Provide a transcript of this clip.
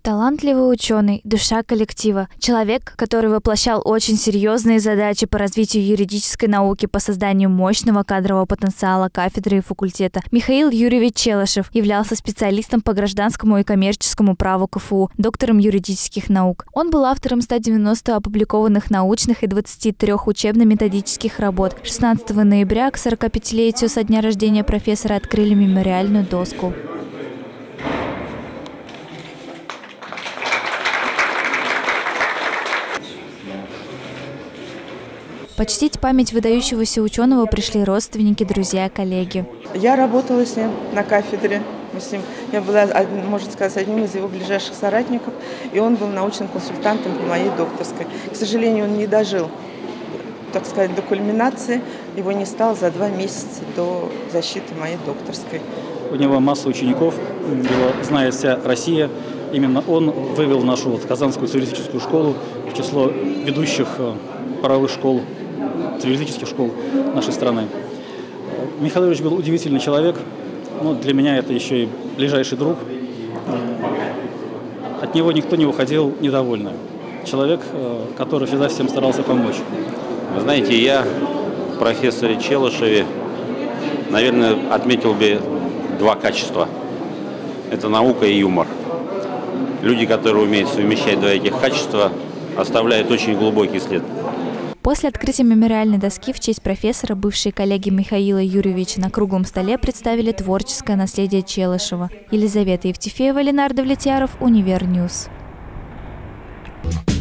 Талантливый ученый, душа коллектива, человек, который воплощал очень серьезные задачи по развитию юридической науки, по созданию мощного кадрового потенциала кафедры и факультета. Михаил Юрьевич Челышев являлся специалистом по гражданскому и коммерческому праву КФУ, доктором юридических наук. Он был автором 190 опубликованных научных и 23 учебно-методических работ. 16 ноября к 45-летию со дня рождения профессора открыли мемориальную доску. Почтить память выдающегося ученого пришли родственники, друзья, коллеги. Я работала с ним на кафедре. Я была, можно сказать, одним из его ближайших соратников, и он был научным консультантом по моей докторской. К сожалению, он не дожил, так сказать, до кульминации. Его не стало за 2 месяца до защиты моей докторской. У него масса учеников, его знает вся Россия. Именно он вывел нашу Казанскую цивилистическую школу в число ведущих правовых школ, цивилистических школ нашей страны. Михаил Юрьевич был удивительный человек, но для меня это еще и ближайший друг. От него никто не уходил недовольный. Человек, который всегда всем старался помочь. Вы знаете, я в профессоре Челышеве, наверное, отметил бы 2 качества. Это наука и юмор. Люди, которые умеют совмещать 2 этих качества, оставляют очень глубокий след. После открытия мемориальной доски в честь профессора бывшие коллеги Михаила Юрьевича на круглом столе представили творческое наследие Челышева. Елизавета Евтефеева, Ленардо Влетьяров, Универньюз.